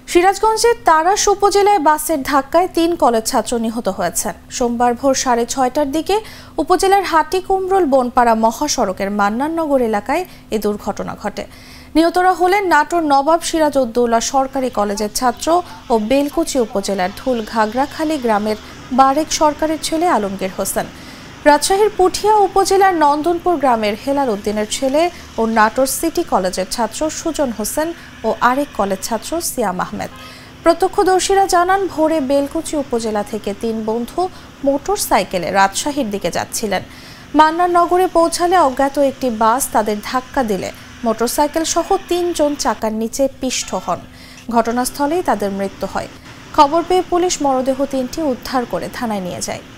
সিরাজগঞ্জের তারাস উপজেলায় বাসের ধাক্কায় ৩ কলেজ ছাত্র নিহত হয়েছেন। সোমবার ভোর 6:30টার দিকে উপজেলার হাটিকুমরুল বনপাড়া মহাসড়কের মান্নাননগর এলাকায় এই দুর্ঘটনা ঘটে। নিহতরা হলেন নাটোর নবাব সিরাজউদ্দৌলা সরকারি কলেজের ছাত্র ও বেলকুচি উপজেলার ধুলঘাগরাখালী গ্রামের বারেক সরকারের ছেলে আলমগীর হোসেন, রাজশাহীর পুঠিয়া উপজেলার নন্দনপুর গ্রামের হেলাল উদ্দিনের ছেলে ও নাটোর সিটি কলেজের ছাত্র সুজন হোসেন ও আরেক কলেজ ছাত্র সিয়াম আহমেদ। প্রত্যক্ষদর্শীরা জানান, ভোরে বেলকুচি উপজেলা থেকে ৩ বন্ধু মোটর সাইকেলে রাজশাহীর দিকে যাচ্ছিলেন। মান্নাননগরে পৌঁছালে অজ্ঞাত একটি বাস তাদের ধাক্কা দিলে মোটরসাইকেল সহ ৩ জন চাকার নিচে পিষ্ট হন। ঘটনাস্থলেই তাদের মৃত্যু হয়। খবর পেয়ে পুলিশ মরদেহ ৩টি উদ্ধার করে থানায় নিয়ে যায়।